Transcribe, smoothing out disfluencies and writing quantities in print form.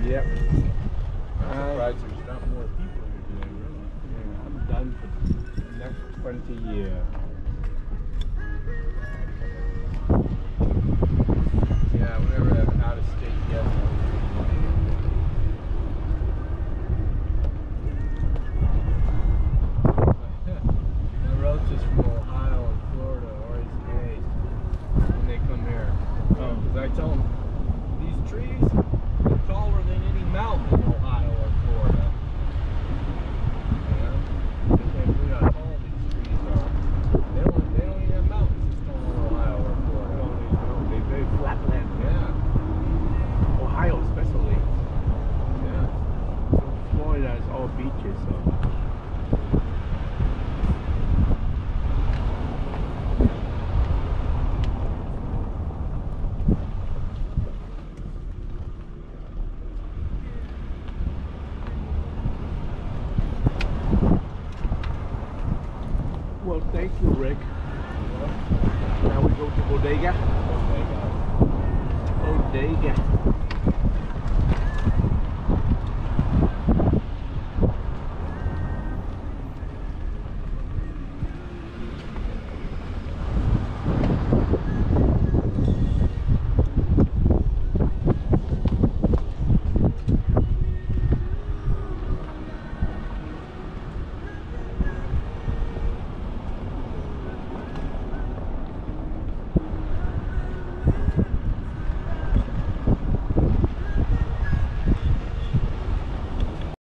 Yep. I'm surprised there's not more people here today, really. Yeah, I'm done for the next 20 years. Yeah, whenever I'm out of state yet. My relatives from Ohio and Florida are always amazed when they come here. Because I tell them, these trees are taller than any mountain in Ohio or Florida. I can't believe how tall these trees are. They don't even have mountains as tall in Ohio or Florida. They're very flat land. Yeah. Ohio especially. Yeah. Florida is all beaches, so. Well, thank you, Rick. Now we go to Bodega. Bodega. Bodega.